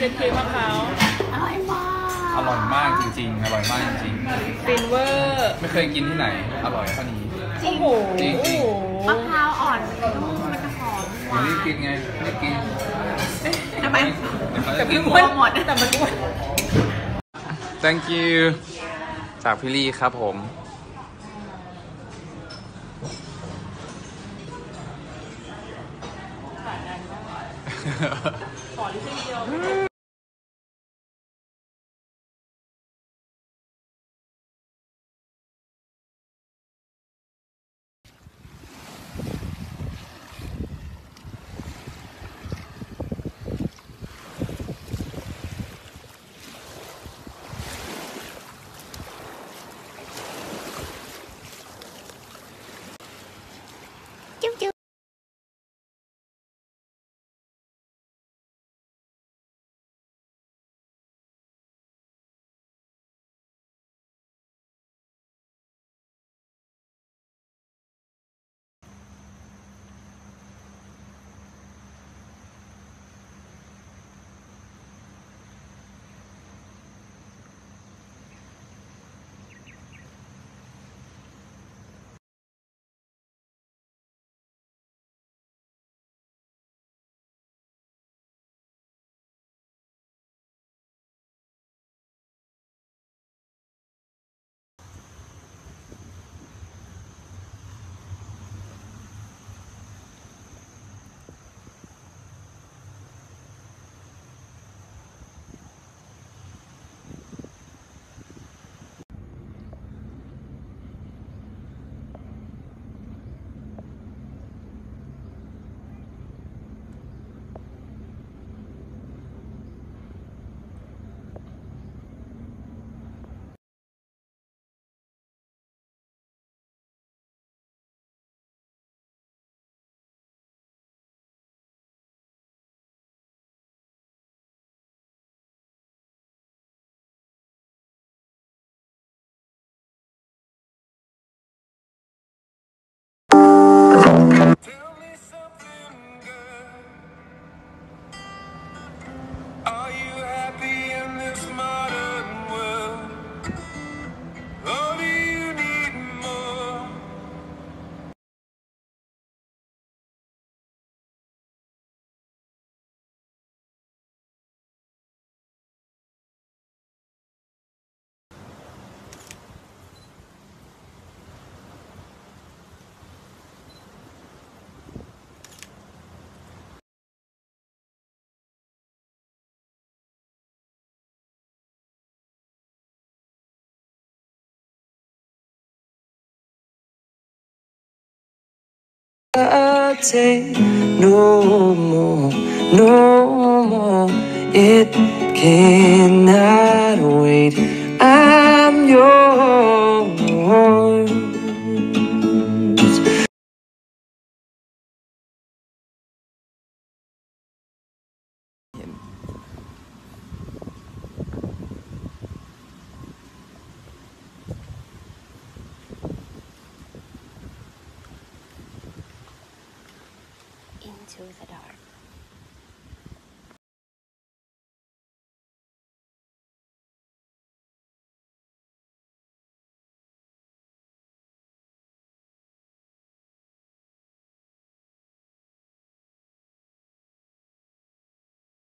เป็นครีมมะพร้าวอร่อยมากอร่อยมากจริงๆอร่อยมากจริงๆฟินเวอร์ไม่เคยกินที่ไหนอร่อยเท่านี้จริงจริงมะพร้าวอ่อนนุ่มมันจะหอมหวานรีบกินไงรีบกินทำไมแต่พี่ม้วนหมดแต่มันม้วน thank you จากพี่ลี่ครับผมขอที่เดียว Take no more, no more. It cannot wait. I'm yours. Into the